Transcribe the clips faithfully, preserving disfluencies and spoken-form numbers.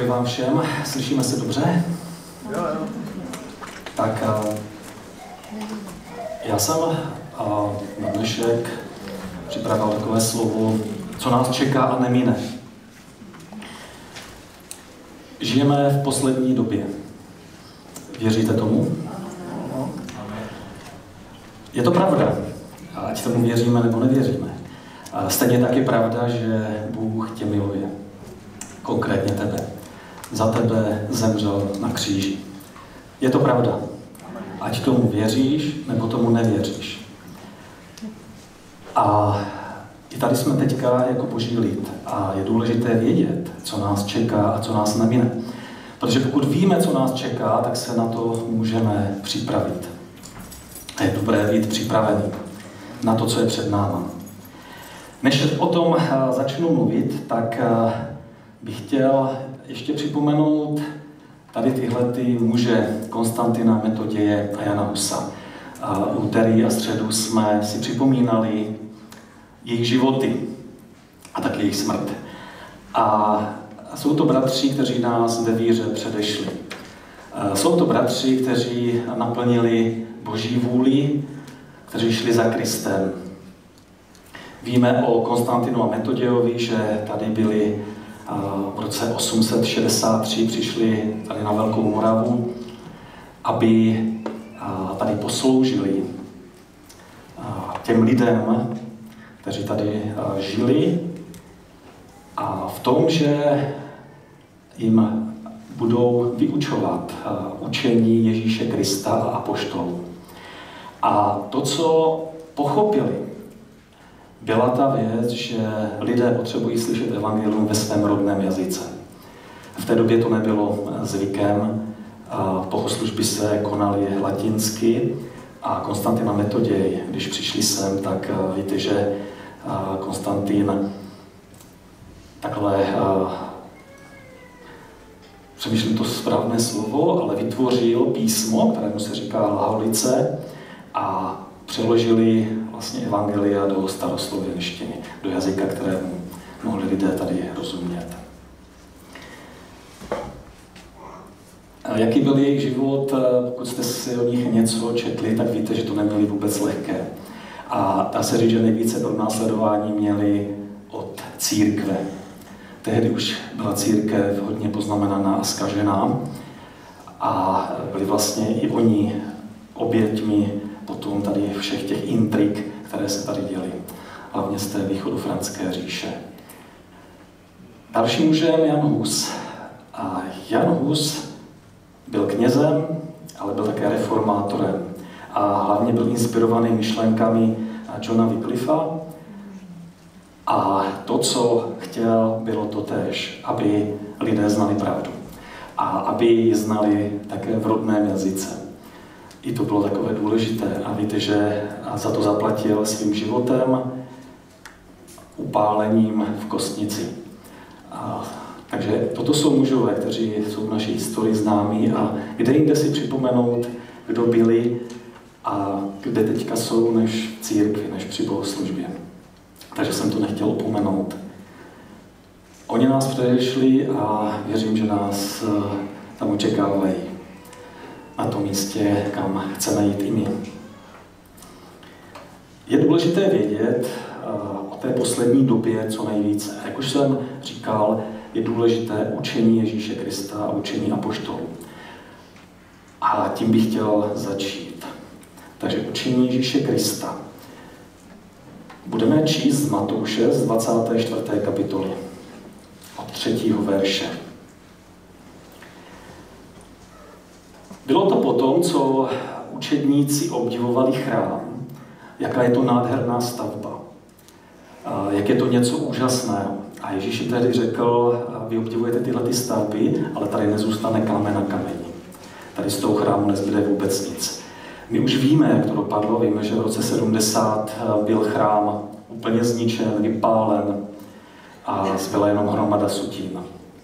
Pokoj vám všem, slyšíme se dobře? Jo, jo. Tak já jsem na dnešek připravil takové slovo, co nás čeká a nemine. Žijeme v poslední době. Věříte tomu? Je to pravda, ať tomu věříme nebo nevěříme. Stejně tak je pravda, že Bůh tě miluje. Konkrétně tebe. Za tebe zemřel na kříži. Je to pravda. Ať tomu věříš, nebo tomu nevěříš. A i tady jsme teďka jako boží lid. A je důležité vědět, co nás čeká a co nás nemine. Protože pokud víme, co nás čeká, tak se na to můžeme připravit. A je dobré být připravený na to, co je před náma. Než o tom začnu mluvit, tak bych chtěl ještě připomenout tady tyhle ty muže Konstantina, Metoděje a Jana Husa. Úterý a středu jsme si připomínali jejich životy a také jejich smrt. A jsou to bratři, kteří nás ve víře předešli. Jsou to bratři, kteří naplnili Boží vůli, kteří šli za Kristem. Víme o Konstantinu a Metodějovi, že tady byli v roce osm set šedesát tři, přišli tady na Velkou Moravu, aby tady posloužili těm lidem, kteří tady žili, a v tom, že jim budou vyučovat učení Ježíše Krista a apoštolů. A to, co pochopili, byla ta věc, že lidé potřebují slyšet evangelium ve svém rodném jazyce. V té době to nebylo zvykem, bohoslužby se konaly latinsky a Konstantin a Metoděj, když přišli sem, tak víte, že Konstantin takhle, přemýšlím to správné slovo, ale vytvořil písmo, kterému se říká Hlaholice, a přeložili vlastně evangelia do staroslověnštiny, do jazyka, kterému mohli lidé tady rozumět. A jaký byl jejich život, pokud jste si o nich něco četli, tak víte, že to nebyly vůbec lehké. A dá se říct, že nejvíce pronásledování měli od církve. Tehdy už byla církev hodně poznamenaná a zkažená a byli vlastně i oni oběťmi potom tady všech těch intrik, které se tady děly, hlavně z té východofranské říše. Dalším mužem Jan Hus. A Jan Hus byl knězem, ale byl také reformátorem a hlavně byl inspirovaný myšlenkami Johna Wycliffa. A to, co chtěl, bylo to též, aby lidé znali pravdu a aby ji znali také v rodném jazyce. I to bylo takové důležité a víte, že za to zaplatil svým životem, upálením v kostnici. A, takže toto jsou mužové, kteří jsou v naší historii známí a kde jinde si připomenout, kdo byli a kde teďka jsou než v církvi, než při bohoslužbě. Takže jsem to nechtěl opomenout. Oni nás předešli a věřím, že nás tam očekávají na tom místě, kam chceme jít i my. Je důležité vědět o té poslední době co nejvíce. Jak už jsem říkal, je důležité učení Ježíše Krista a učení apoštolů. A tím bych chtěl začít. Takže učení Ježíše Krista. Budeme číst z Matouše z dvacáté čtvrté kapitoly od třetího verše. Bylo to potom, co učedníci obdivovali chrám, jaká je to nádherná stavba, jak je to něco úžasného. A Ježíš tehdy řekl, vy obdivujete tyhle ty stavby, ale tady nezůstane kámen na kameni. Tady z toho chrámu nezbyde vůbec nic. My už víme, jak to dopadlo, víme, že v roce sedmdesát byl chrám úplně zničen, vypálen a zbyla jenom hromada sutin.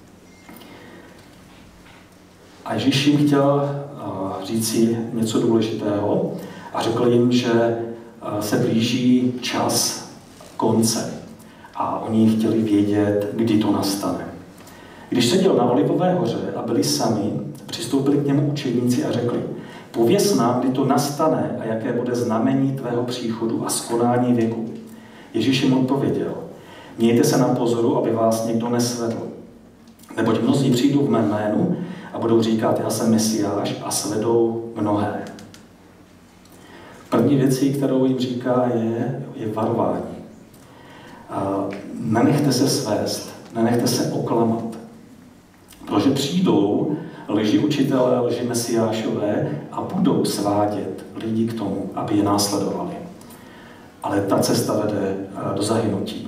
A Ježíš jim chtěl říci něco důležitého a řekl jim, že se blíží čas konce a oni chtěli vědět, kdy to nastane. Když seděl na Olivové hoře a byli sami, přistoupili k němu učedníci a řekli: Pověz nám, kdy to nastane a jaké bude znamení tvého příchodu a skonání věku. Ježíš jim odpověděl: Mějte se na pozoru, aby vás někdo nesvedl. Neboť mnozí přijdou v mém jménu a budou říkat: Já jsem Mesiáš, a svedou mnohé. První věcí, kterou jim říká, je, je varování. A nenechte se svést, nenechte se oklamat. Protože přijdou lži učitelé, lži mesiášové a budou svádět lidi k tomu, aby je následovali. Ale ta cesta vede do zahynutí.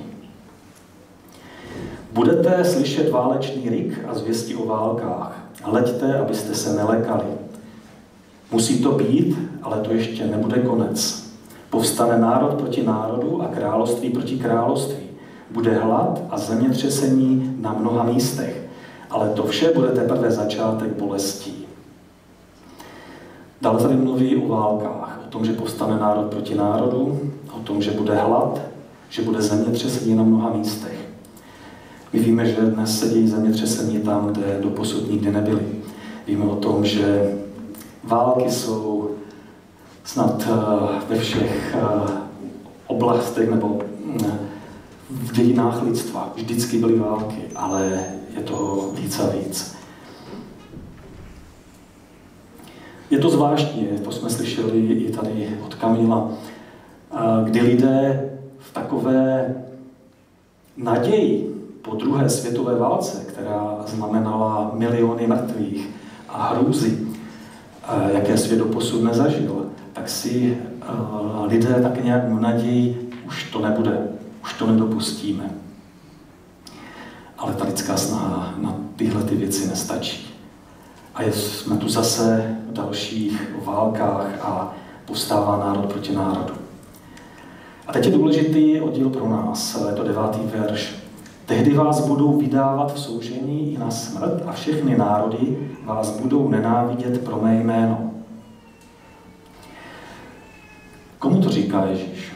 Budete slyšet válečný rik a zvěsti o válkách. Hleďte, abyste se nelekali. Musí to být, ale to ještě nebude konec. Povstane národ proti národu a království proti království. Bude hlad a zemětřesení na mnoha místech. Ale to vše bude teprve začátek bolestí. Dále tady mluví o válkách, o tom, že povstane národ proti národu, o tom, že bude hlad, že bude zemětřesení na mnoha místech. My víme, že dnes se dějí zemětřesení tam, kde doposud nikdy nebyly. Víme o tom, že války jsou snad ve všech oblastech nebo v dějinách lidstva. Vždycky byly války, ale je toho víc a víc. Je to zvláštní, to jsme slyšeli i tady od Kamila, kdy lidé v takové naději po druhé světové válce, která znamenala miliony mrtvých a hrůzy, jaké svět doposud nezažil, tak si lidé tak nějak v naději, už to nebude, už to nedopustíme. Ale ta lidská snaha na tyhle ty věci nestačí. A jsme tu zase v dalších válkách a povstává národ proti národu. A teď je důležitý oddíl pro nás, je to devátý verš. Tehdy vás budou vydávat v soužení i na smrt a všechny národy vás budou nenávidět pro mé jméno. Komu to říká Ježíš?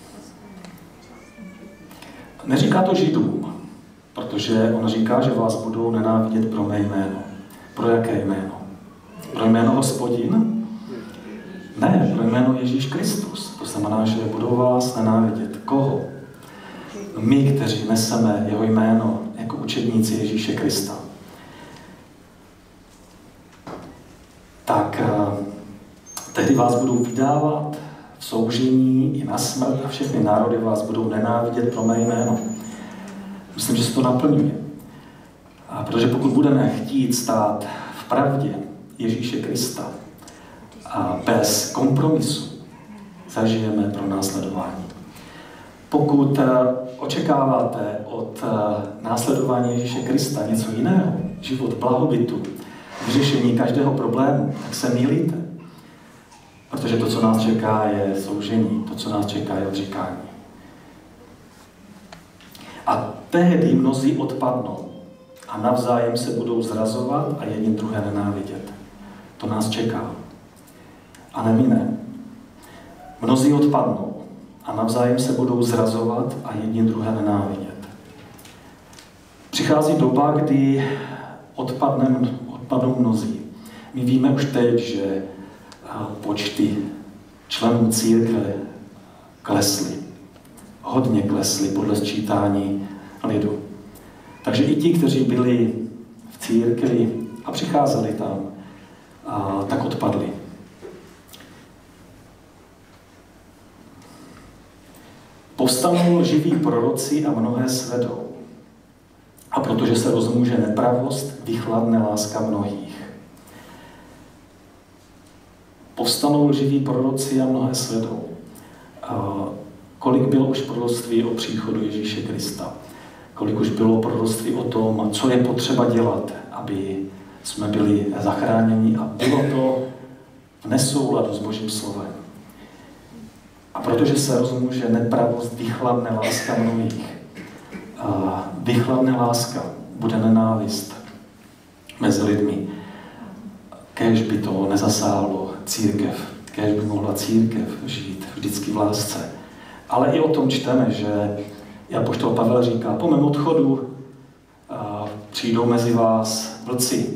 Neříká to Židům, protože on říká, že vás budou nenávidět pro mé jméno. Pro jaké jméno? Pro jméno Hospodin? Ne, pro jméno Ježíš Kristus. To znamená, že budou vás nenávidět. Koho? My, kteří neseme jeho jméno jako učedníci Ježíše Krista. Tak tehdy vás budou vydávat v soužení i na smrt a všechny národy vás budou nenávidět pro mé jméno. Myslím, že se to naplňuje. A protože pokud budeme chtít stát v pravdě Ježíše Krista a bez kompromisu, zažijeme pro následování. Pokud očekáváte od následování Ježíše Krista něco jiného, život blahobytu, vyřešení každého problému, tak se mýlíte. Protože to, co nás čeká, je soužení, to, co nás čeká, je odříkání. A tehdy mnozí odpadnou a navzájem se budou zrazovat a jedni druhé nenávidět. To nás čeká. A nemine. Mnozí odpadnou a navzájem se budou zrazovat a jedni druhé nenávidět. Přichází doba, kdy odpadne, odpadnou mnozí. My víme už teď, že počty členů církve klesly. Hodně klesly podle sčítání lidu. Takže i ti, kteří byli v církvi a přicházeli tam, a tak odpadli. Povstanou lživí proroci a mnohé svedou. A protože se rozmůže nepravost, vychladne láska mnohých. Povstanou lživí proroci a mnohé svedou. A kolik bylo už proroctví o příchodu Ježíše Krista? Kolik už bylo proroctví o tom, co je potřeba dělat, aby jsme byli zachráněni a bylo to v nesouladu s Božím slovem. A protože se rozmůže nepravost, vychladne láska mnohých. A vychladne láska, bude nenávist mezi lidmi. Kéž by to nezasáhlo církev, kéž by mohla církev žít vždycky v lásce. Ale i o tom čteme, že apoštol Pavel říká, po mém odchodu přijdou mezi vás vlci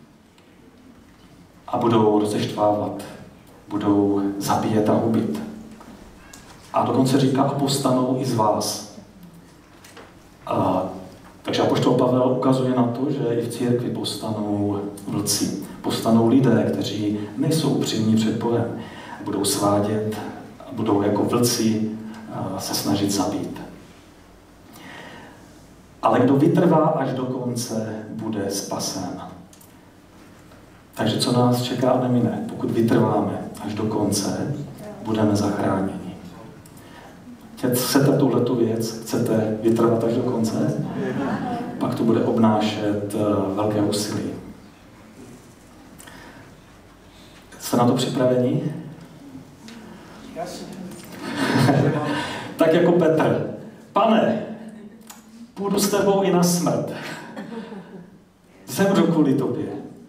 a budou rozeštvávat, budou zabíjet a hubit. A dokonce říká, a povstanou i z vás. A, takže apoštol Pavel ukazuje na to, že i v církvi povstanou vlci. Povstanou lidé, kteří nejsou upřímní před Bohem. Budou svádět, budou jako vlci se snažit zabít. Ale kdo vytrvá až do konce, bude spasen. Takže co nás čeká a nemine? Pokud vytrváme až do konce, budeme zachráněni. Chcete tuhletu věc? Chcete vytrvat až do konce? Pak to bude obnášet velké úsilí. Jste na to připraveni? Tak jako Petr. Pane, půjdu s tebou i na smrt. Zemřu kvůli tobě.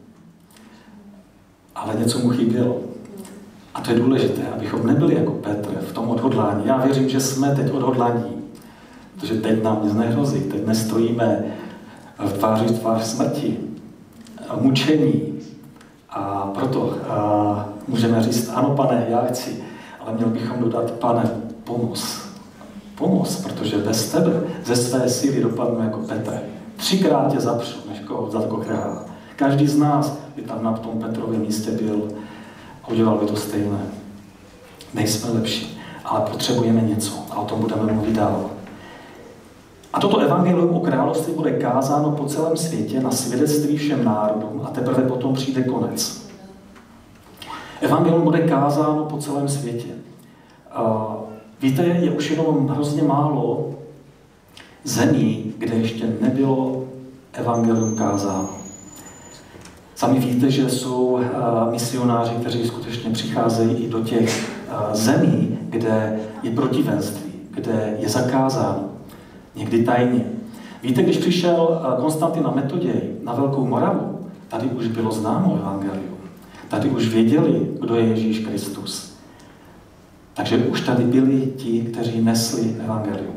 Ale něco mu chybělo. A to je důležité, abychom nebyli jako Petr v tom odhodlání. Já věřím, že jsme teď odhodlaní. Protože teď nám nic nehrozí. Teď nestojíme v tváři v tvář smrti, mučení. A proto a můžeme říct, ano, Pane, já chci. Ale měl bychom dodat, Pane, pomoz. Pomoz, protože bez tebe, ze své síly dopadnu jako Petr. Třikrát tě zapřu, než koho za to král. Každý z nás by tam na tom Petrově místě byl a udělal by to stejné. Nejsme lepší, ale potřebujeme něco a o tom budeme mluvit dál. A toto evangelium o království bude kázáno po celém světě na svědectví všem národům a teprve potom přijde konec. Evangelium bude kázáno po celém světě. Uh, víte, je už jenom hrozně málo zemí, kde ještě nebylo evangelium kázáno. Sami víte, že jsou uh, misionáři, kteří skutečně přicházejí i do těch uh, zemí, kde je protivenství, kde je zakázáno, někdy tajně. Víte, když přišel uh, Konstantin a Metoděj na Velkou Moravu, tady už bylo známo evangelium. Tady už věděli, kdo je Ježíš Kristus. Takže už tady byli ti, kteří nesli evangelium.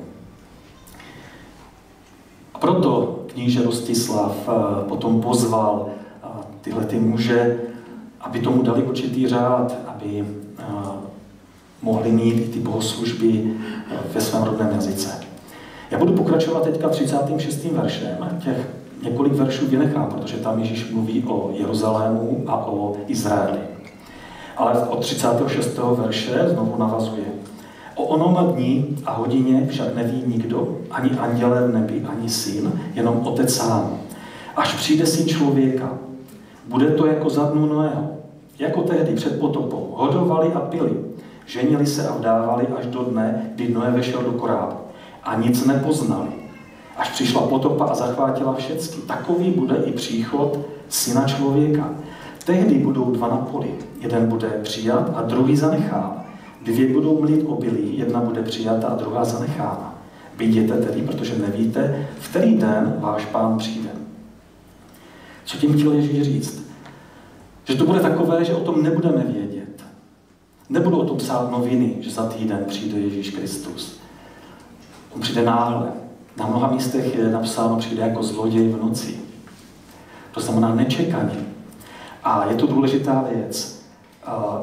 A proto kníže Rostislav potom pozval tyhle ty muže, aby tomu dali určitý řád, aby mohli mít i ty bohoslužby ve svém rodném jazyce. Já budu pokračovat teďka třicátým šestým veršem. Těch několik veršů vynechám, protože tam Ježíš mluví o Jeruzalému a o Izraeli. Ale od třicátého šestého verše znovu navazuje. O onom dni a hodině však neví nikdo, ani anděle v nebi, ani syn, jenom Otec sám. Až přijde Syn člověka, bude to jako za dnu Noého, jako tehdy před potopou. Hodovali a pili, ženili se a vdávali až do dne, kdy Noé vešel do korábu. A nic nepoznali. Až přišla potopa a zachvátila všecky. Takový bude i příchod Syna člověka. Tehdy budou dva na poli. Jeden bude přijat a druhý zanechán. Dvě budou mlít obilí, jedna bude přijata a druhá zanechána. Viděte tedy, protože nevíte, v který den váš Pán přijde. Co tím chtěl Ježíš říct? Že to bude takové, že o tom nebudeme vědět. Nebudou o tom psát noviny, že za týden přijde Ježíš Kristus. On přijde náhle. Na mnoha místech je napsáno, přijde jako zloděj v noci. To znamená nečekaně. A je to důležitá věc. Uh,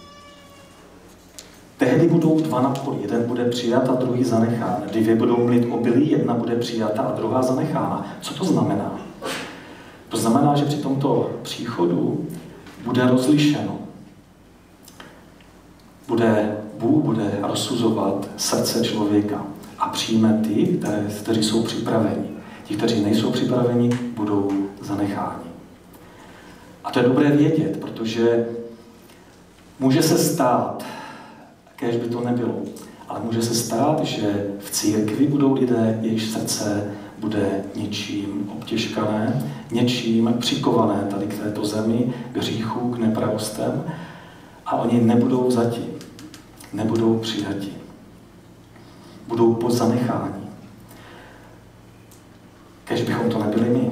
tehdy budou dva na poli. Jeden bude přijat a druhý zanechán. Dvě budou mlit obilí, jedna bude přijata a druhá zanechána. Co to znamená? To znamená, že při tomto příchodu bude rozlišeno. Bude, Bůh bude rozsuzovat srdce člověka a přijme ty, které, kteří jsou připraveni. Ti, kteří nejsou připraveni, budou zanecháni. A to je dobré vědět, protože může se stát, kéž by to nebylo, ale může se stát, že v církvi budou lidé, jejichž srdce bude něčím obtěžkané, něčím přikované tady k této zemi, k hříchu, k nepravostem a oni nebudou vzati, nebudou přijati. Budou pozanecháni. Kéž bychom to nebyli my.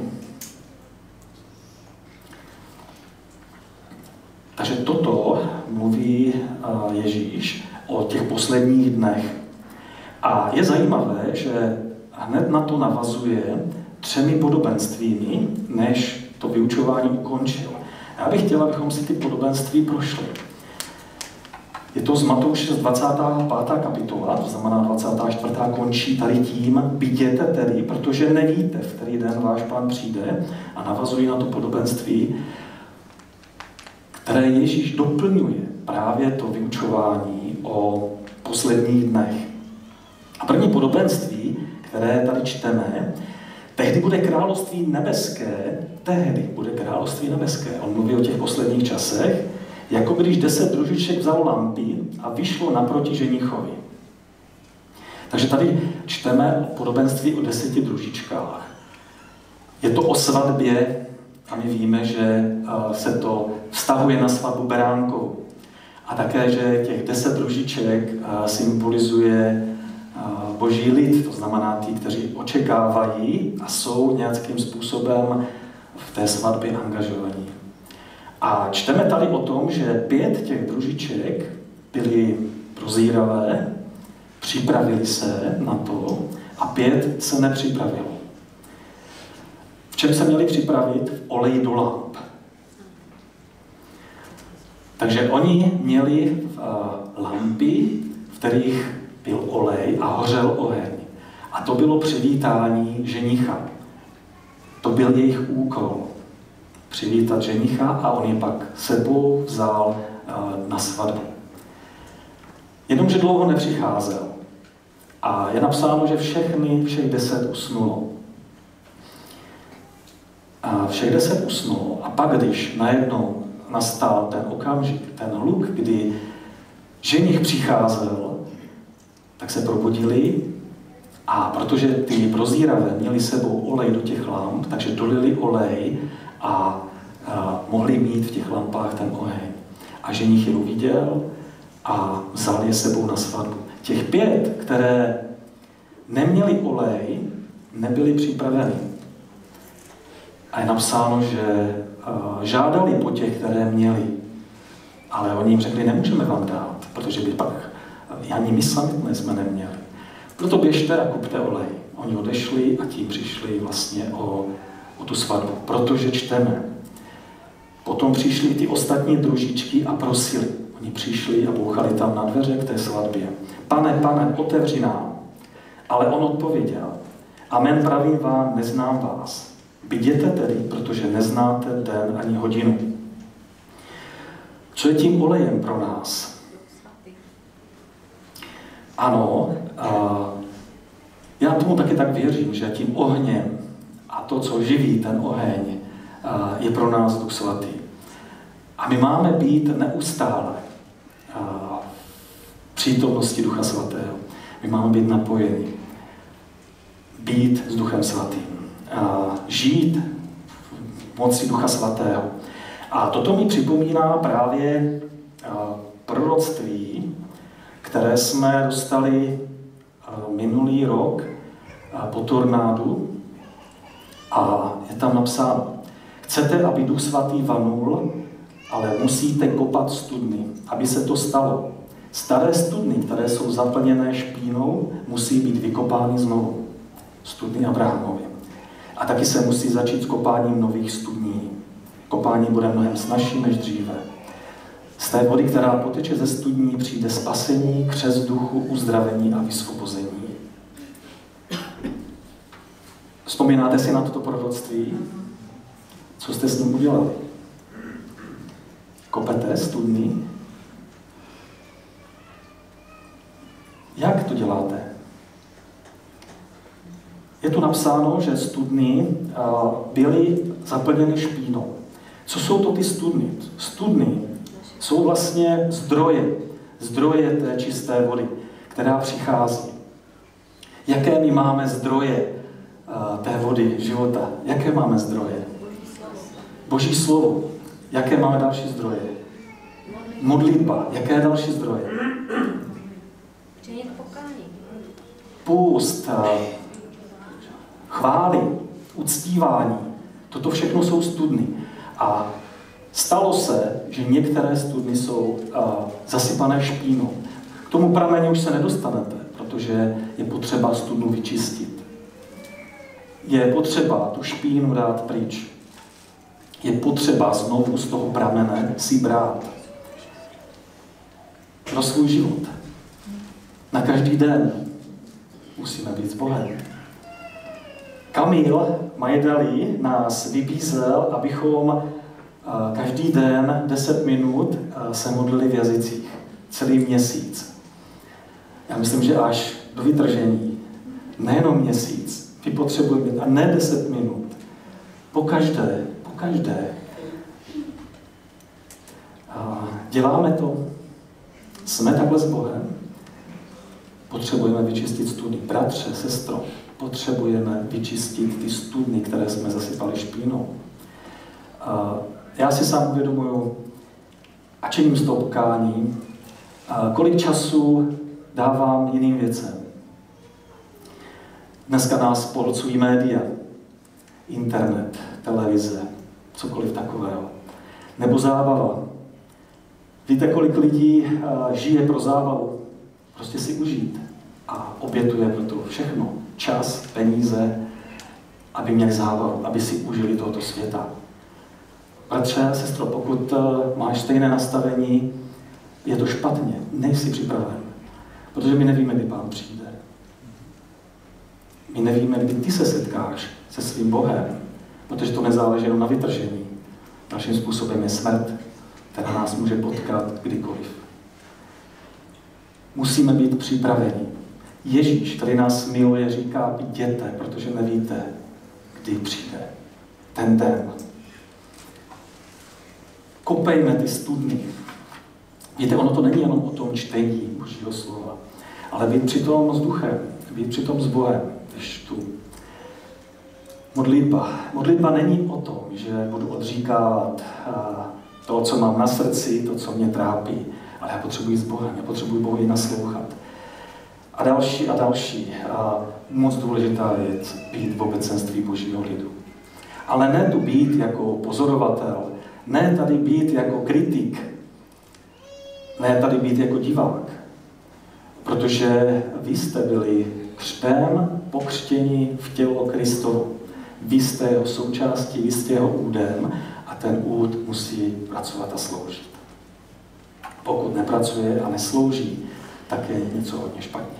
Takže toto mluví Ježíš o těch posledních dnech. A je zajímavé, že hned na to navazuje třemi podobenstvími, než to vyučování ukončil. Já bych chtěl, abychom si ty podobenství prošli. Je to z Matouše z dvacátá pátá kapitola, to znamená dvacátá čtvrtá končí tady tím, bděte tedy, protože nevíte, v který den váš Pán přijde, a navazují na to podobenství, které Ježíš doplňuje právě to vyučování o posledních dnech. A první podobenství, které tady čteme, tehdy bude království nebeské, tehdy bude království nebeské. On mluví o těch posledních časech, jako když deset družiček vzalo lampy a vyšlo naproti ženichovi. Takže tady čteme podobenství o deseti družičkách. Je to o svatbě a my víme, že se to vztahuje na svatbu beránkovou. A také, že těch deset družiček symbolizuje Boží lid, to znamená ty, kteří očekávají a jsou nějakým způsobem v té svatbě angažovaní. A čteme tady o tom, že pět těch družiček byly prozíravé, připravili se na to a pět se nepřipravilo. V čem se měli připravit? V oleji do lamp. Takže oni měli uh, lampy, v kterých byl olej a hořel oheň. A to bylo přivítání ženicha. To byl jejich úkol. Přivítat ženicha a on je pak sebou vzal uh, na svatbu. Jenomže dlouho nepřicházel. A je napsáno, že všechny, všech deset usnulo. A všech deset usnulo. A pak, když najednou nastal ten okamžik, ten hluk, kdy ženich přicházel, tak se probudili a protože ty prozíravé měli sebou olej do těch lamp, takže dolili olej a, a mohli mít v těch lampách ten oheň. A ženich je uviděl a vzal je sebou na svatbu. Těch pět, které neměli olej, nebyli připraveni. A je napsáno, že uh, žádali po těch, které měli. Ale oni jim řekli, nemůžeme vám dát, protože by pak ani my sami jsme neměli. Proto běžte a kupte olej. Oni odešli a tím přišli vlastně o, o tu svatbu. Protože čteme. Potom přišli ty ostatní družičky a prosili. Oni přišli a bouchali tam na dveře k té svatbě. Pane, pane, otevři nám. Ale on odpověděl. Amen, pravím vám, neznám vás. Bděte tedy, protože neznáte den ani hodinu. Co je tím olejem pro nás? Ano, já tomu taky tak věřím, že tím ohněm a to, co živí ten oheň, je pro nás Duch Svatý. A my máme být neustále v přítomnosti Ducha Svatého. My máme být napojeni. Být s Duchem Svatým. Žít v moci Ducha Svatého. A toto mi připomíná právě proroctví, které jsme dostali minulý rok po tornádu. A je tam napsáno, chcete, aby Duch Svatý vanul, ale musíte kopat studny, aby se to stalo. Staré studny, které jsou zaplněné špínou, musí být vykopány znovu. Studny Abrahamovi. A taky se musí začít s kopáním nových studní. Kopání bude mnohem snazší než dříve. Z té vody, která poteče ze studní, přijde spasení, křest duchu, uzdravení a vysvobození. Vzpomínáte si na toto proroctví? Co jste s ním udělali? Kopete studny? Jak to děláte? Je tu napsáno, že studny byly zaplněny špínou. Co jsou to ty studny? Studny jsou vlastně zdroje, zdroje té čisté vody, která přichází. Jaké my máme zdroje té vody života? Jaké máme zdroje? Boží slovo. Jaké máme další zdroje? Modlitba. Jaké další zdroje? Půst, chvály, uctívání. Toto všechno jsou studny. A stalo se, že některé studny jsou uh, zasypané špínou. K tomu prameni už se nedostanete, protože je potřeba studnu vyčistit. Je potřeba tu špínu dát pryč. Je potřeba znovu z toho pramene si brát pro svůj život. Na každý den musíme být s Bohem. Kamil Majdali nás vybízel, abychom každý den deset minut se modlili v jazycích. Celý měsíc. Já myslím, že až do vytržení. Nejenom měsíc. Vy potřebujeme, a ne deset minut. Po každé, po každé. A děláme to. Jsme takhle s Bohem. Potřebujeme vyčistit studny. Bratře, sestro, potřebujeme vyčistit ty studny, které jsme zasypali špínou. A já si sám uvědomuju, a činím z toho pokání, a kolik času dávám jiným věcem. Dneska nás pohlcují média, internet, televize, cokoliv takového. Nebo zábava. Víte, kolik lidí žije pro zábavu? Prostě si užít. A obětuje pro to všechno. Čas, peníze, aby měli zábavu, aby si užili tohoto světa. Bratře, sestro, pokud máš stejné nastavení, je to špatně. Nejsi připraven. Protože my nevíme, kdy Pán přijde. My nevíme, kdy ty se setkáš se svým Bohem. Protože to nezáleží jenom na vytržení. Dalším způsobem je smrt, která nás může potkat kdykoliv. Musíme být připraveni. Ježíš, který nás miluje, říká, jděte, protože nevíte, kdy přijde ten den. Kopejme ty studny. Víte, ono to není jenom o tom čtení Božího slova, ale být přitom s duchem, být přitom s Bohem, když tu. Modlitba. Modlitba není o tom, že budu odříkávat to, co mám na srdci, to, co mě trápí, ale já potřebuji s Bohem, já potřebuji Bohu i naslouchat. A další a další. A moc důležitá věc, být v obecenství Božího lidu. Ale ne tu být jako pozorovatel, ne tady být jako kritik, ne tady být jako divák. Protože vy jste byli křtem pokřtěni v tělo Kristovo. Vy jste jeho součástí, vy jste jeho údem a ten úd musí pracovat a sloužit. Pokud nepracuje a neslouží, tak je něco hodně špatně.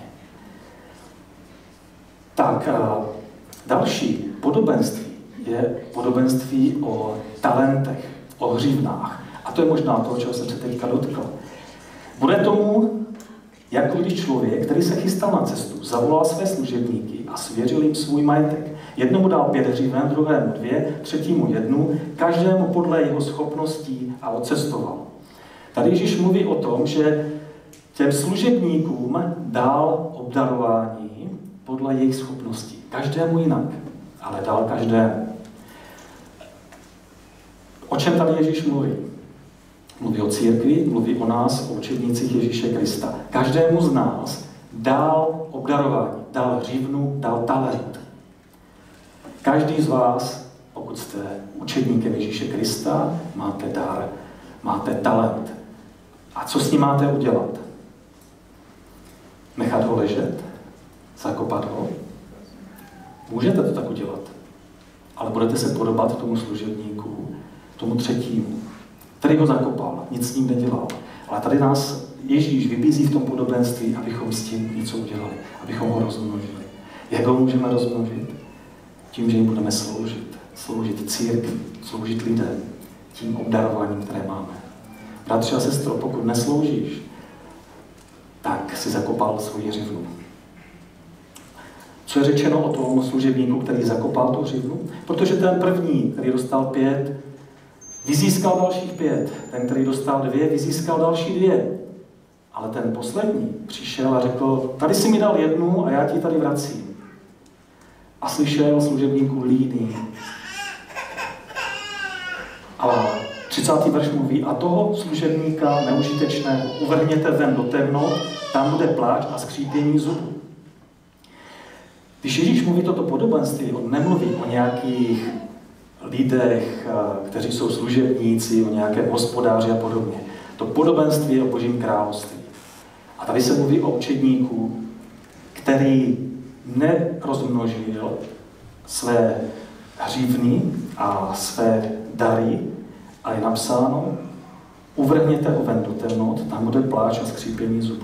Tak a další podobenství je podobenství o talentech, o hřivnách. A to je možná to, čeho jsem se teďka dotkl. Bude tomu, jako když člověk, který se chystal na cestu, zavolal své služebníky a svěřil jim svůj majetek. Jednomu dal pět hřiven, druhému dvě, třetímu jednu, každému podle jeho schopností a odcestoval. Tady Ježíš mluví o tom, že těm služebníkům dal obdarování podle jejich schopností. Každému jinak, ale dal každému. O čem tady Ježíš mluví? Mluví o církvi, mluví o nás, o učednících Ježíše Krista. Každému z nás dal obdarování, dal hřivnu, dal talent. Každý z vás, pokud jste učedníkem Ježíše Krista, máte dar, máte talent. A co s ním máte udělat? Nechat ho ležet? Zakopat ho? Můžete to tak udělat. Ale budete se podobat tomu služebníku, tomu třetímu, který ho zakopal, nic s ním nedělal. Ale tady nás Ježíš vybízí v tom podobenství, abychom s tím něco udělali, abychom ho rozmnožili. Jak ho můžeme rozmnožit? Tím, že jim budeme sloužit. Sloužit církvi, sloužit lidem, tím obdarováním, které máme. Bratře a sestro, pokud nesloužíš, tak si zakopal svoji hřivnu. Co je řečeno o tom služebníku, který zakopal tu hřivnu? Protože ten první, který dostal pět, vyzískal dalších pět. Ten, který dostal dvě, vyzískal další dvě. Ale ten poslední přišel a řekl, tady si mi dal jednu a já ti tady vracím. A slyšel služebníků líný. A třicátý verš mluví, a toho služebníka neužitečného uvrhněte ven do temnot, tam bude pláč a skřípění zubů. Když Ježíš mluví toto podobenství, on nemluví o nějakých lidech, kteří jsou služebníci, o nějakém hospodáři a podobně. To podobenství je o Božím království. A tady se mluví o učedníku, který nerozmnožil své hřívny a své dary a je napsáno, uvrhněte ho ven do temnot, tam bude pláč a skřípění zubů.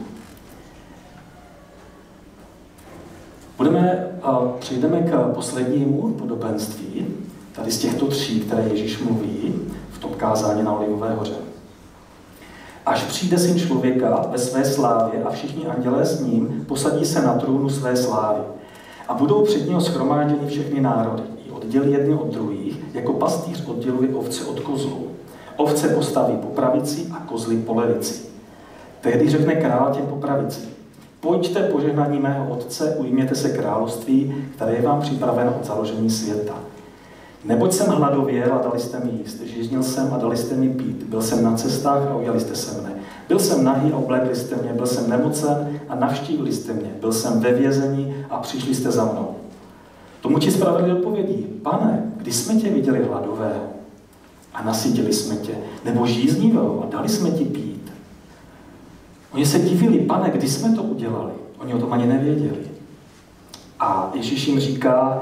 Budeme, přejdeme k poslednímu podobenství, tady z těchto tří, které Ježíš mluví v tom kázání na Olivové hoře. Až přijde Syn člověka ve své slávě a všichni andělé s ním, posadí se na trůnu své slávy. A budou před něho shromážděny všechny národy. I oddělí jedny od druhých, jako pastýř odděluje ovce od kozlů. Ovce postaví po pravici a kozly po levici. Tehdy řekne král těm po pravici. Pojďte požehnaní mého Otce, ujměte se království, které je vám připraveno od založení světa. Neboť jsem hladověl a dali jste mi jíst, žíznil jsem a dali jste mi pít, byl jsem na cestách a ujali jste se mne. Byl jsem nahý a oblékli jste mě, byl jsem nemocen a navštívili jste mě, byl jsem ve vězení a přišli jste za mnou. Tomu ti spravedlivě odpovědí, Pane, kdy jsme tě viděli hladového a nasytili jsme tě, nebo žíznivého a dali jsme ti pít. Oni se divili, Pane, kdy jsme to udělali? Oni o tom ani nevěděli. A Ježíš jim říká,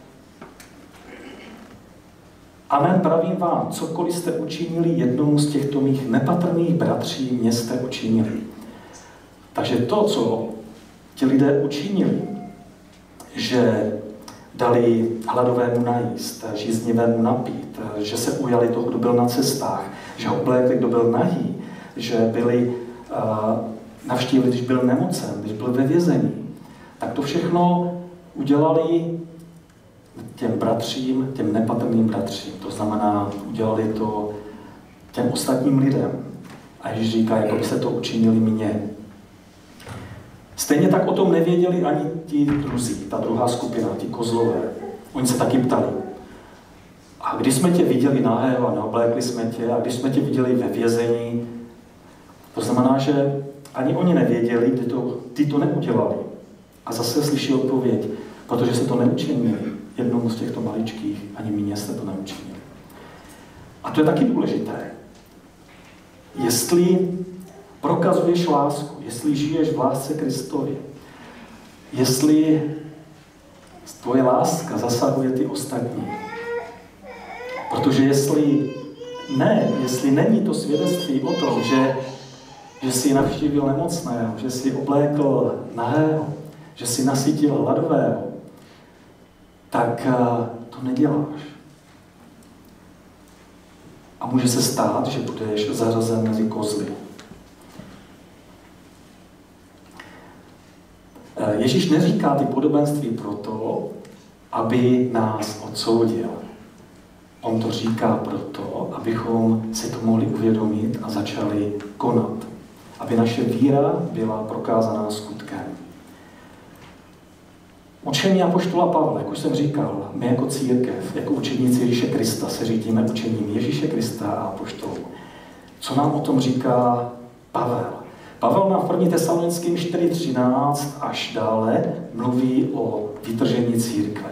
amen, pravím vám, cokoliv jste učinili jednomu z těchto mých nepatrných bratří, mě jste učinili. Takže to, co ti lidé učinili, že dali hladovému najíst, žíznivému napít, že se ujali toho, kdo byl na cestách, že ho oblékli, kdo byl nahý, že byli uh, navštívili, když byl nemocen, když byl ve vězení, tak to všechno udělali těm bratřím, těm nepatrným bratřím. To znamená, udělali to těm ostatním lidem. A Ježíš říká, jako by se to učinili mně. Stejně tak o tom nevěděli ani ti druzí, ta druhá skupina, ti kozlové. Oni se taky ptali. A když jsme tě viděli nahého a neoblékli jsme tě, a když jsme tě viděli ve vězení, to znamená, že ani oni nevěděli, kdy to, ty to neudělali. A zase slyší odpověď, protože se to neučinili jednomu z těchto maličkých, ani mě jste to neučinili. A to je taky důležité. Jestli prokazuješ lásku, jestli žiješ v lásce Kristově, jestli tvoje láska zasahuje ty ostatní. Protože jestli ne, jestli není to svědectví o tom, že, že jsi navštívil nemocného, že jsi oblékl nahého, že jsi nasytil hladového, tak to neděláš. A může se stát, že budeš zařazen mezi kozly. Ježíš neříká ty podobenství proto, aby nás odsoudil. On to říká proto, abychom si to mohli uvědomit a začali konat. Aby naše víra byla prokázaná skutkem. Učení apoštola Pavla, jak už jsem říkal, my jako církev, jako učedníci Ježíše Krista se řídíme učením Ježíše Krista a apoštolů. Co nám o tom říká Pavel? Pavel nám v první Tesalonickým čtyři třináct až dále mluví o vytržení církve.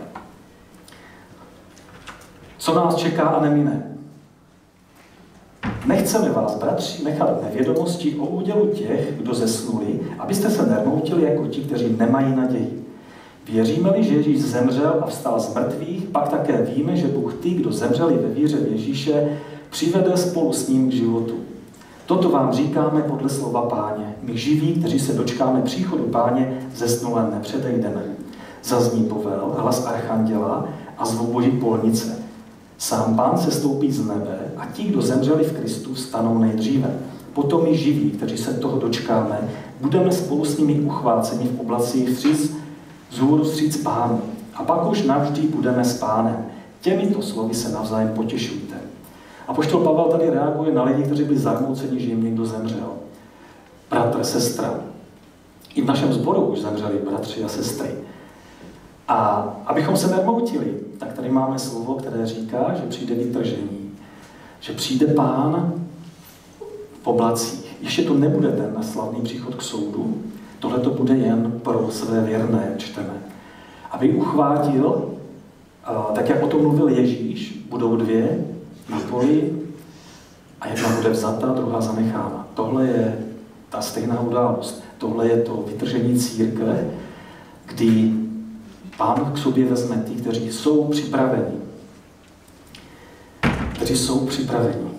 Co nás čeká a nemine? Nechceme vás, bratři, nechat nevědomosti o údělu těch, kdo zesnuli, abyste se nermoutili jako ti, kteří nemají naději. Věříme-li, že Ježíš zemřel a vstal z mrtvých, pak také víme, že Bůh ty, kdo zemřeli ve víře v Ježíše, přivede spolu s ním k životu. Toto vám říkáme podle slova Páně. My živí, kteří se dočkáme příchodu Páně, zesnulé nepředejdeme. Zazní povel, hlas archanděla a zvuk boží polnice. Sám Pán se stoupí z nebe a ti, kdo zemřeli v Kristu, stanou nejdříve. Potom my živí, kteří se toho dočkáme, budeme spolu s nimi uchváceni v oblacích vstříc, vzhůru vstříc Pánu. A pak už navždy budeme s Pánem. Těmito slovy se navzájem potěšujte. Apoštol Pavel tady reaguje na lidi, kteří byli zarmouceni, že jim někdo zemřel. Bratr, sestra. I v našem sboru už zemřeli bratři a sestry. A abychom se nermoutili, tak tady máme slovo, které říká, že přijde vytržení. Že přijde Pán v oblacích. Ještě to nebude ten slavný příchod k soudu, tohle to bude jen pro své věrné, čteme. Aby uchvátil, tak jak o tom mluvil Ježíš, budou dvě na poli a jedna bude vzata, druhá zanechána. Tohle je ta stejná událost. Tohle je to vytržení církve, kdy Pán k sobě vezme ty, kteří jsou připraveni. Kteří jsou připraveni.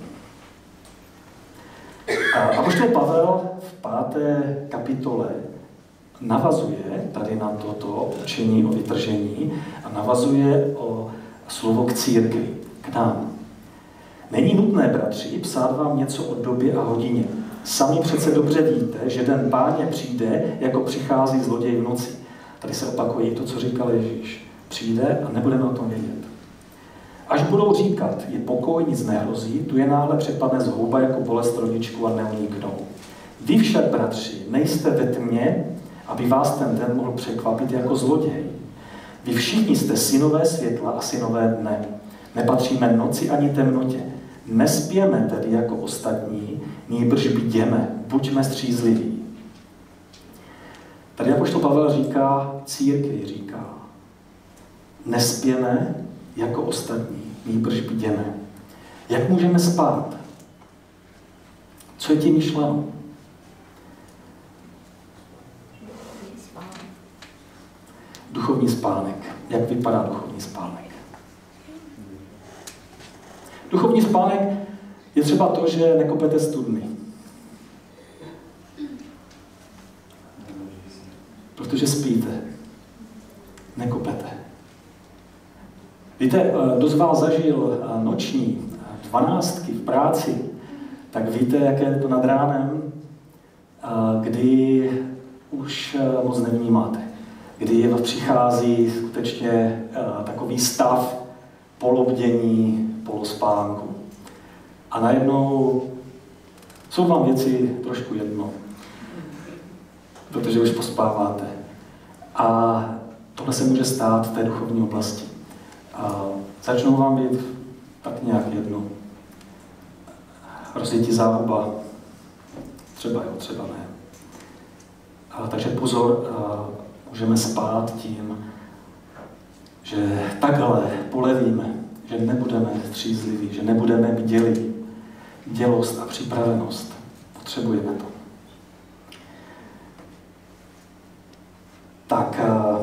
A apoštol Pavel v páté kapitole navazuje tady na toto učení o vytržení a navazuje o slovo k církvi, k nám. Není nutné, bratři, psát vám něco o době a hodině. Sami přece dobře víte, že den Páně přijde, jako přichází zloděj v noci. Tady se opakuje i to, co říkal Ježíš. Přijde a nebudeme o tom vědět. Až budou říkat, je pokoj, nic nehrozí, tu je náhle přepadne zhouba jako bolest rodičku a neuniknou. Vy však, bratři, nejste ve tmě, aby vás ten den mohl překvapit jako zloděj. Vy všichni jste synové světla a synové dne. Nepatříme noci ani temnotě. Nespěme tedy jako ostatní, nýbrž bděme, buďme střízliví. Tady apoštol Pavel říká, církvi říká, nespěme jako ostatní, nýbrž bděme. Jak můžeme spát? Co je tím myšleno? Duchovní spánek. Jak vypadá duchovní spánek? Duchovní spánek je třeba to, že nekopete studny. Protože spíte. Nekopete. Víte, kdo z vás zažil noční dvanáctky v práci, tak víte, jaké je to nad ránem, kdy už moc nevnímáte. Kdy přichází skutečně takový stav polobdění, polospánku. A najednou jsou vám věci trošku jedno, protože už pospáváte. A tohle se může stát v té duchovní oblasti. A začnou vám být tak nějak jedno. Rozjetí záhuba, třeba jo, třeba ne. A, takže pozor, a, můžeme spát tím, že takhle polevíme, že nebudeme střízliví, že nebudeme bdělí. Bdělost a připravenost. Potřebujeme to. Tak a,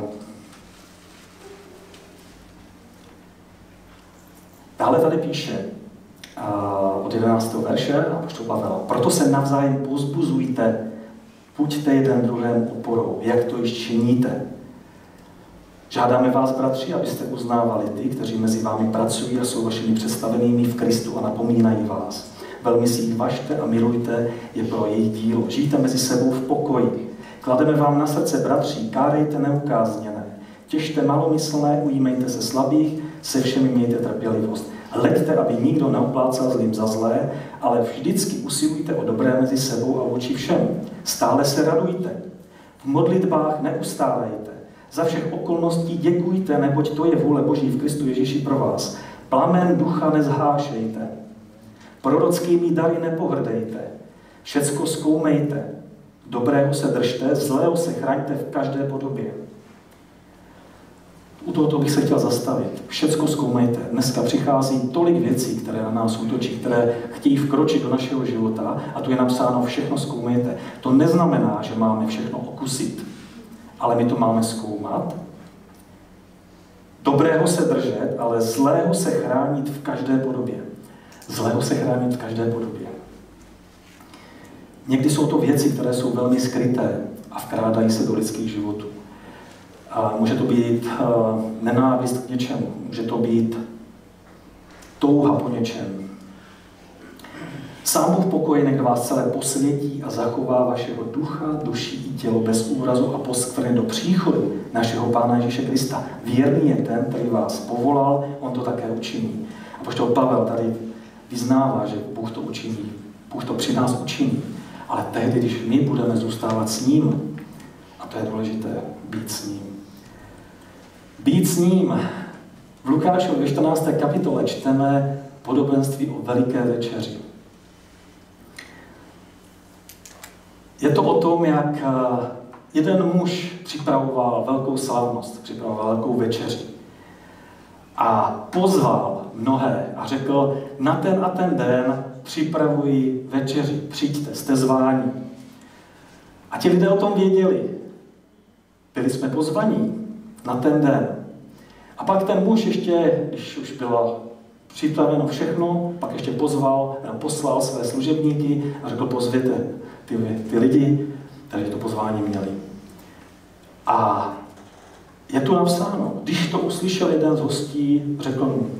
dále tady píše a, od jedenáctého verše apoštol Pavel. Proto se navzájem povzbuzujte, buďte jeden druhému oporou, jak to již činíte. Žádáme vás, bratři, abyste uznávali ty, kteří mezi vámi pracují a jsou vašimi představenými v Kristu a napomínají vás. Velmi si jich važte a milujte je pro jejich dílo. Žijte mezi sebou v pokoji. Klademe vám na srdce, bratři, kárejte neukázněné. Těžte malomyslné, ujímejte se slabých, se všemi mějte trpělivost. Hleďte, aby nikdo neoplácal zlým za zlé, ale vždycky usilujte o dobré mezi sebou a vůči všem. Stále se radujte. V modlitbách neustávejte. Za všech okolností děkujte, neboť to je vůle Boží v Kristu Ježíši pro vás. Plamen ducha nezhášejte. Prorockými dary nepohrdejte. Všecko zkoumejte. Dobrého se držte, zlého se chraňte v každé podobě. U tohoto bych se chtěl zastavit. Všecko zkoumejte. Dneska přichází tolik věcí, které na nás útočí, které chtějí vkročit do našeho života a tu je napsáno všechno zkoumejte. To neznamená, že máme všechno okusit, ale my to máme zkoumat. Dobrého se držet, ale zlého se chránit v každé podobě. Zlého se chránit v každé podobě. Někdy jsou to věci, které jsou velmi skryté a vkrádají se do lidských životů. A může to být uh, nenávist k něčemu, může to být touha po něčem. Sám Bůh pokoje nech vás celé posvětí a zachová vašeho ducha, duši i tělo bez úrazu a poskvrny do příchodu našeho Pána Ježíše Krista. Věrný je ten, který vás povolal, on to také učiní. A apoštol Pavel tady vyznává, že Bůh to učiní. Bůh to při nás učiní. Ale tehdy, když my budeme zůstávat s ním, a to je důležité, být s ním. Být s ním. V Lukášovi ve čtrnácté kapitole čteme podobenství o veliké večeři. Je to o tom, jak jeden muž připravoval velkou slavnost, připravoval velkou večeři. A pozval mnohé a řekl, na ten a ten den připravuji večeři, přijďte, jste zváni. A ti lidé o tom věděli. Byli jsme pozvaní na ten den. A pak ten muž ještě, když už bylo připraveno všechno, pak ještě pozval, poslal své služebníky a řekl, pozvěte ty, ty lidi, kteří to pozvání měli. A je tu napsáno, když to uslyšel jeden z hostí, řekl mu,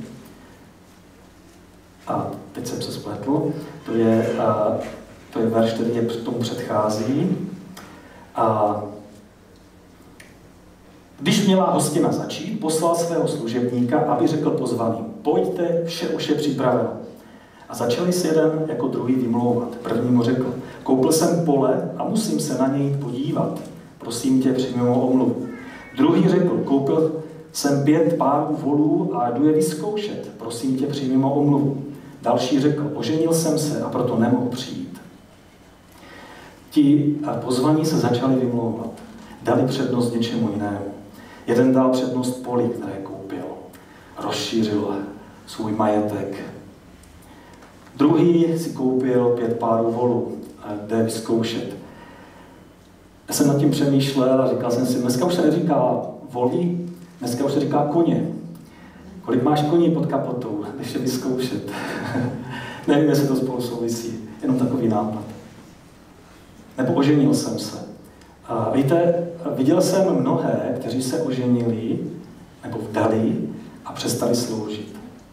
a teď jsem se spletl, to je, a, to je verš, který je tomu předchází. A když měla hostina začít, poslal svého služebníka, aby řekl pozvaným, pojďte, vše už je připraveno. A začali si jeden jako druhý vymlouvat. První mu řekl, koupil jsem pole a musím se na něj podívat. Prosím tě, přijmi mou omluvu. Druhý řekl, koupil jsem pět párů volů a jdu je vyzkoušet. Prosím tě, přijmi mou omluvu. Další řekl, oženil jsem se a proto nemohu přijít. Ti pozvaní se začali vymlouvat. Dali přednost něčemu jinému. Jeden dal přednost poli, které koupil. Rozšířil svůj majetek. Druhý si koupil pět párů volů a jde vyzkoušet. Já jsem nad tím přemýšlel a říkal jsem si, dneska už se neříká volí, dneska už se říká koně. Kolik máš koní pod kapotou, když je vyzkoušet? Nevím, jestli to spolu souvisí, jenom takový nápad. Nebo oženil jsem se. A víte, viděl jsem mnohé, kteří se oženili, nebo vdali a přestali sloužit.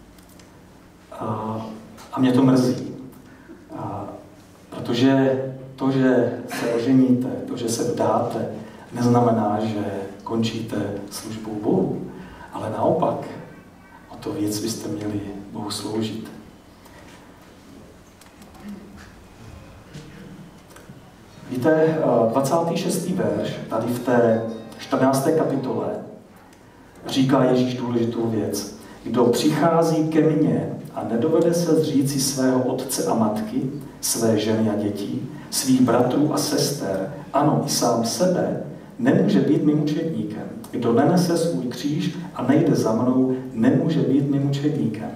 A, a mě to mrzí. A, protože to, že se oženíte, to, že se vdáte, neznamená, že končíte službou Bohu, ale naopak, o to víc byste měli Bohu sloužit. Víte, dvacátý šestý verš, tady v té čtrnácté kapitole, říká Ježíš důležitou věc. Kdo přichází ke mně a nedovede se zříci svého otce a matky, své ženy a dětí, svých bratrů a sester, ano, i sám sebe, nemůže být mým učedníkem. Kdo nenese svůj kříž a nejde za mnou, nemůže být mým učedníkem.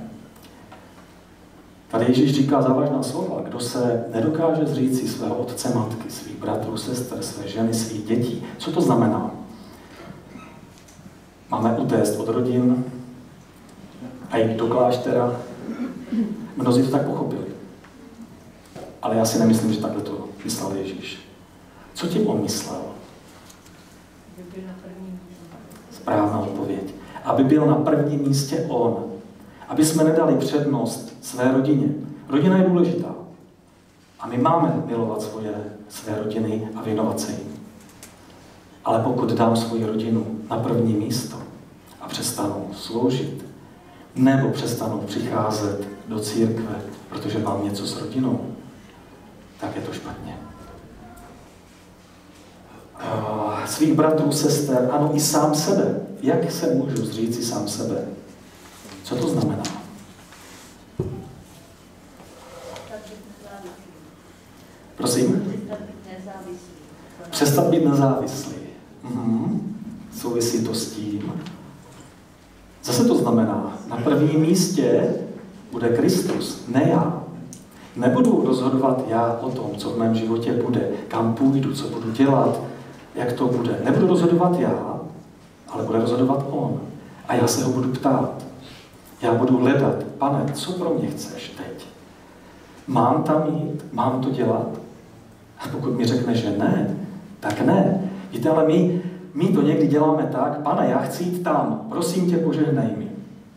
Tady Ježíš říká závažná slova. Kdo se nedokáže zříci svého otce, matky, svých bratrů, sester, své ženy, svých dětí. Co to znamená? Máme utéct od rodin a jít do kláštera. Mnozí to tak pochopili. Ale já si nemyslím, že takhle to myslel Ježíš. Co tím on myslel? Správná odpověď. Aby byl na prvním místě on. Aby jsme nedali přednost své rodině. Rodina je důležitá. A my máme milovat svoje, své rodiny a věnovat se jim. Ale pokud dám svoji rodinu na první místo a přestanu sloužit, nebo přestanu přicházet do církve, protože mám něco s rodinou, tak je to špatně. Uh, svých bratrů, sester, ano, i sám sebe. Jak se můžu zříci sám sebe? Co to znamená? Prosím? Přestat být nezávislý. Mhm. Souvisí to s tím. Zase to znamená, na prvním místě bude Kristus, ne já. Nebudu rozhodovat já o tom, co v mém životě bude, kam půjdu, co budu dělat, jak to bude. Nebudu rozhodovat já, ale bude rozhodovat on. A já se ho budu ptát. Já budu hledat, Pane, co pro mě chceš teď? Mám tam jít? Mám to dělat? A pokud mi řekne, že ne, tak ne. Víte, ale my, my to někdy děláme tak, Pane, já chci jít tam, prosím tě, požehnej mi.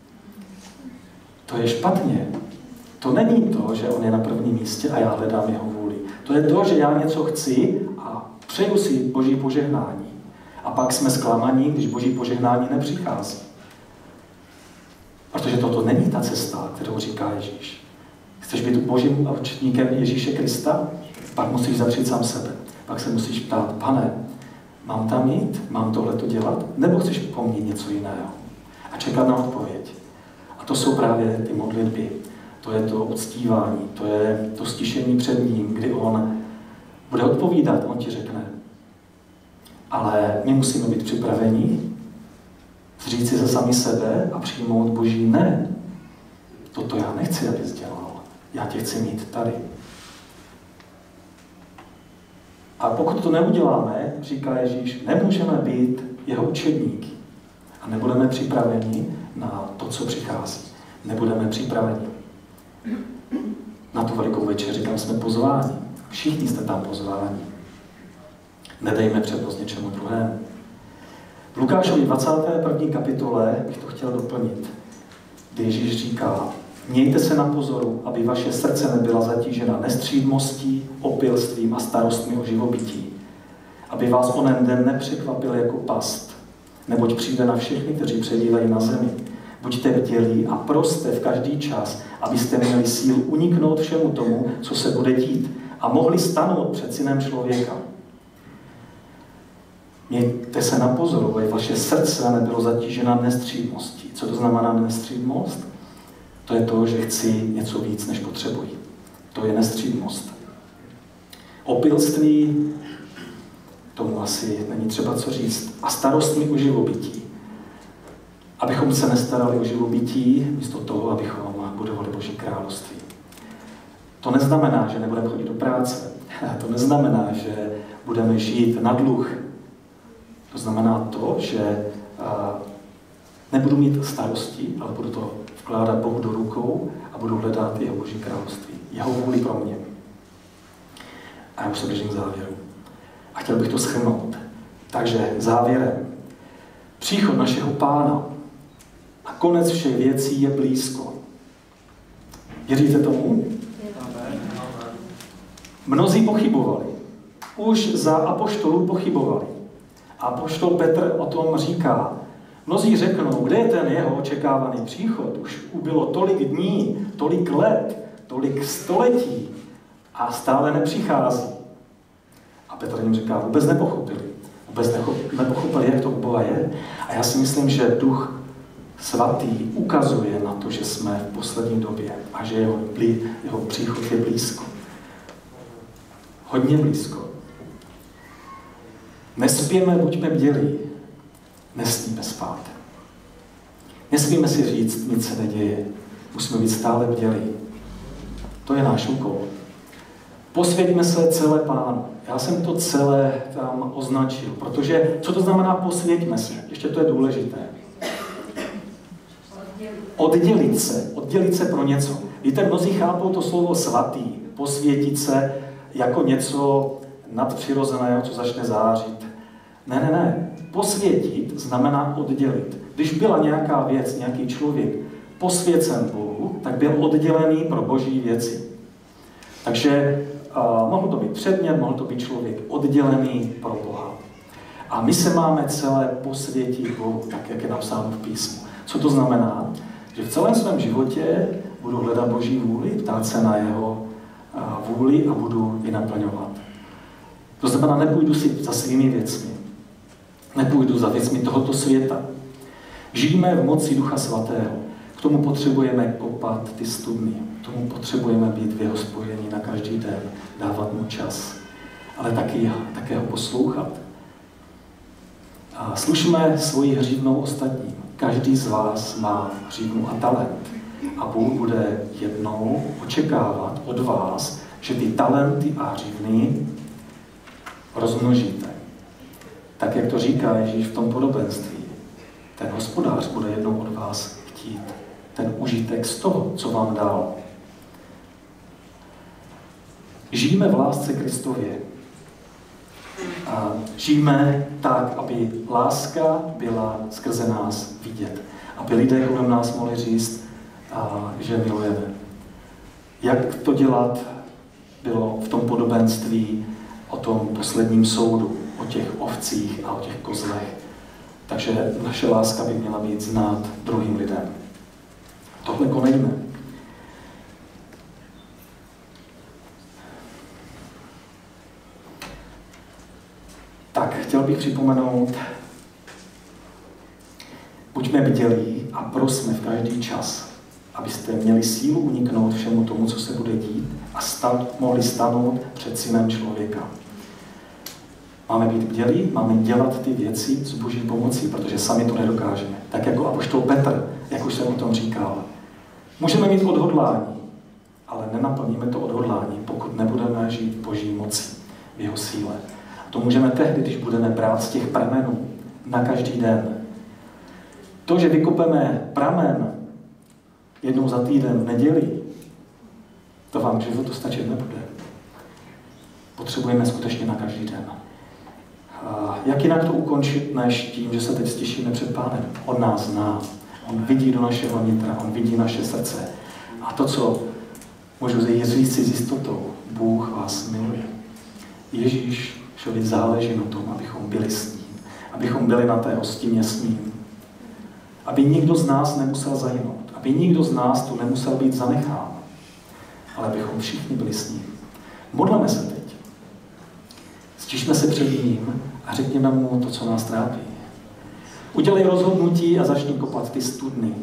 To je špatně. To není to, že on je na prvním místě a já hledám jeho vůli. To je to, že já něco chci a přeju si Boží požehnání. A pak jsme zklamaní, když Boží požehnání nepřichází. Protože toto není ta cesta, kterou říká Ježíš. Chceš být Božím učedníkem Ježíše Krista? Pak musíš zapřít sám sebe. Pak se musíš ptát, Pane, mám tam jít? Mám tohleto dělat? Nebo chceš po mně něco jiného? A čekat na odpověď. A to jsou právě ty modlitby. To je to uctívání, to je to stišení před ním, kdy on bude odpovídat, on ti řekne. Ale my musíme být připraveni zříct si se sami sebe a přijmout Boží ne. Toto já nechci, abys dělal. Já tě chci mít tady. A pokud to neuděláme, říká Ježíš, nemůžeme být jeho učedníky. A nebudeme připraveni na to, co přichází. Nebudeme připraveni na tu velikou večeři, kam jsme pozváni. Všichni jste tam pozváni. Nedejme přednost něčemu druhému. V Lukášovi dvacáté první kapitole bych to chtěl doplnit, kdy Ježíš říká: mějte se na pozoru, aby vaše srdce nebyla zatížena nestřídmostí, opilstvím a starostmi o živobytí. Aby vás onen den nepřekvapil jako past, neboť přijde na všechny, kteří přebývají na zemi. Buďte bdělí a proste v každý čas, abyste měli sílu uniknout všemu tomu, co se bude dít, a mohli stanout před Synem člověka. Mějte se na pozoru, aby vaše srdce nebylo zatíženo nestřídmostí. Co to znamená nestřídmost? To je to, že chci něco víc, než potřebuji. To je nestřídmost. Opilství, tomu asi není třeba co říct. A starostmi o živobytí. Abychom se nestarali o živobytí, místo toho, abychom budovali Boží království. To neznamená, že nebudeme chodit do práce. To neznamená, že budeme žít na dluh. To znamená to, že nebudu mít starosti, ale budu to vkládat Bohu do rukou a budu hledat jeho Boží království. Jeho vůli pro mě. A já už se blížím k závěru. A chtěl bych to shrnout. Takže závěrem. Příchod našeho Pána a konec všech věcí je blízko. Věříte tomu? Mnozí pochybovali. Už za apoštolů pochybovali. A apoštol Petr o tom říká: mnozí řeknou, kde je ten jeho očekávaný příchod? Už ubylo tolik dní, tolik let, tolik století a stále nepřichází. A Petr jim říká, vůbec nepochopili. Vůbec nepochopili, jak to u Boha je. A já si myslím, že Duch Svatý ukazuje na to, že jsme v poslední době a že jeho, jeho příchod je blízko. Hodně blízko. Nespíme, buďme bdělí. Nesmíme spát. Nesmíme si říct, nic se neděje. Musíme být stále bdělí. To je náš úkol. Posvěťme se celé Pánu. Já jsem to celé tam označil, protože co to znamená posvěťme se? Ještě to je důležité. Oddělit se. Oddělit se pro něco. Víte, mnozí chápou to slovo svatý, posvětit se jako něco nadpřirozeného, co začne zářit. Ne, ne, ne. Posvětit znamená oddělit. Když byla nějaká věc, nějaký člověk posvěcen Bohu, tak byl oddělený pro Boží věci. Takže uh, mohl to být předmět, mohl to být člověk oddělený pro Boha. A my se máme celé posvětit Bohu, tak jak je napsáno v písmu. Co to znamená? Že v celém svém životě budu hledat Boží vůli, ptát se na jeho uh, vůli a budu ji naplňovat. To znamená, nepůjdu si za svými věcmi. Nepůjdu za věcmi tohoto světa. Žijeme v moci Ducha Svatého. K tomu potřebujeme kopat ty studny. K tomu potřebujeme být v jeho spojení na každý den. Dávat mu čas. Ale taky, také ho poslouchat. A slušme svoji hřívnou ostatním. Každý z vás má hřívnu a talent. A Bůh bude jednou očekávat od vás, že ty talenty a hřívny rozmnožíte. Tak, jak to říká Ježíš v tom podobenství. Ten hospodář bude jednou od vás chtít ten užitek z toho, co vám dal. Žijeme v lásce Kristově. A žijeme tak, aby láska byla skrze nás vidět. Aby lidé kolem nás mohli říct, a, že milujeme. Jak to dělat, bylo v tom podobenství o tom posledním soudu, o těch ovcích a o těch kozlech. Takže naše láska by měla být znát druhým lidem. Tohle konejme. Tak, chtěl bych připomenout, buďme bdělí a prosme v každý čas, abyste měli sílu uniknout všemu tomu, co se bude dít a stat, mohli stanout před Synem člověka. Máme být bdělí, máme dělat ty věci s Boží pomocí, protože sami to nedokážeme. Tak jako apoštol Petr, jak už jsem o tom říkal. Můžeme mít odhodlání, ale nenaplníme to odhodlání, pokud nebudeme žít v Boží moci, v jeho síle. A to můžeme tehdy, když budeme brát z těch pramenů na každý den. To, že vykopeme pramen jednou za týden v neděli, to vám k životu stačit nebude. Potřebujeme skutečně na každý den. A jak jinak to ukončit, než tím, že se teď stěšíme před Pánem? On nás zná. On vidí do našeho nitra, on vidí naše srdce. A to, co můžu říct si s jistotou, Bůh vás miluje. Ježíš šel záleží na tom, abychom byli s ním. Abychom byli na té hostině s ním. Aby nikdo z nás nemusel zahynout. Aby nikdo z nás tu nemusel být zanechán. Ale abychom všichni byli s ním. Modleme se teď. Stišme se před ním a řekněme mu to, co nás trápí. Udělej rozhodnutí a začni kopat ty studny.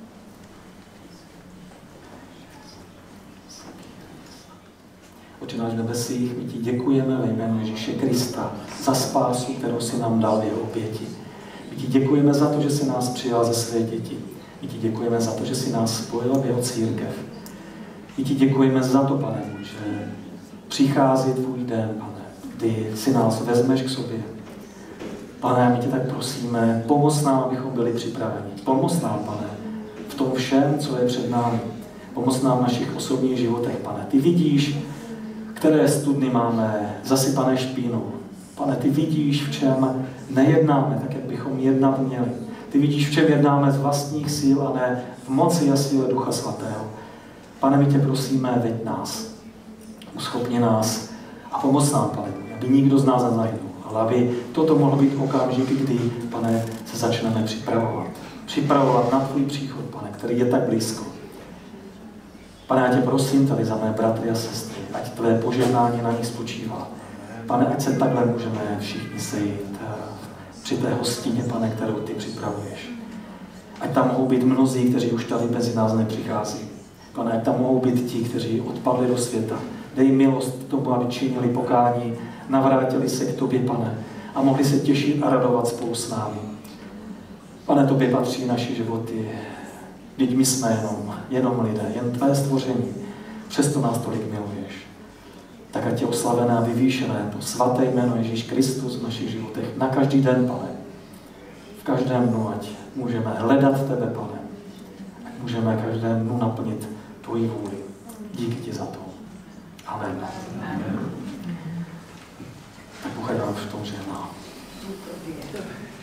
Otče náš v nebesích, my ti děkujeme ve jménu Ježíše Krista za spásu, kterou si nám dal v jeho oběti. My ti děkujeme za to, že jsi nás přijal ze své děti. My ti děkujeme za to, že jsi nás spojil v jeho církev. My ti děkujeme za to, Pane, že přichází tvůj den, Pane, kdy si nás vezmeš k sobě. Pane, my tě tak prosíme, pomoz nám, abychom byli připraveni. Pomoz nám, Pane, v tom všem, co je před námi. Pomoz nám v našich osobních životech, Pane. Ty vidíš, které studny máme zasypané špínou. Pane, ty vidíš, v čem nejednáme tak, jak bychom jednat měli. Ty vidíš, v čem jednáme z vlastních síl a ne v moci a síle Ducha Svatého. Pane, my tě prosíme, veď nás, uschopni nás a pomoz nám, Pane, aby nikdo z nás nezahynul, ale aby toto mohlo být okamžik, kdy, Pane, se začneme připravovat. Připravovat na tvůj příchod, Pane, který je tak blízko. Pane, já tě prosím tady za mé bratry a sestry, ať tvé požehnání na nich spočívá. Pane, ať se takhle můžeme všichni sejít při té hostině, Pane, kterou ty připravuješ. Ať tam mohou být mnozí, kteří už tady mezi nás nepřichází. Pane, ať tam mohou být ti, kteří odpadli do světa. Dej milost tomu, aby činili pokání, navrátili se k tobě, Pane, a mohli se těšit a radovat spolu s námi. Pane, tobě patří naše životy. Vždyť my jsme jenom, jenom lidé, jen tvé stvoření. Přesto nás tolik miluješ. Tak ať je oslavené a vyvýšené to svaté jméno Ježíš Kristus v našich životech na každý den, Pane. V každém dnu, ať můžeme hledat tebe, Pane. Ať můžeme každém dnu naplnit tvoji vůli. Díky ti za to. Amen. Amen. Tak Bůh nám v tom žehná.